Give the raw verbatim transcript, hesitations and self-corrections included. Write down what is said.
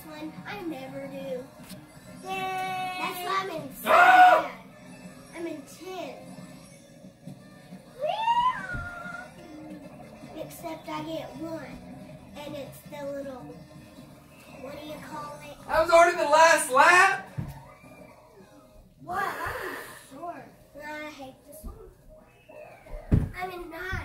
one. I never do. That's why I'm in seven. I'm in ten. Except I get one. And it's the little, what do you call it? I was already the last lap. What? I'm short. I hate this one. I'm in nine.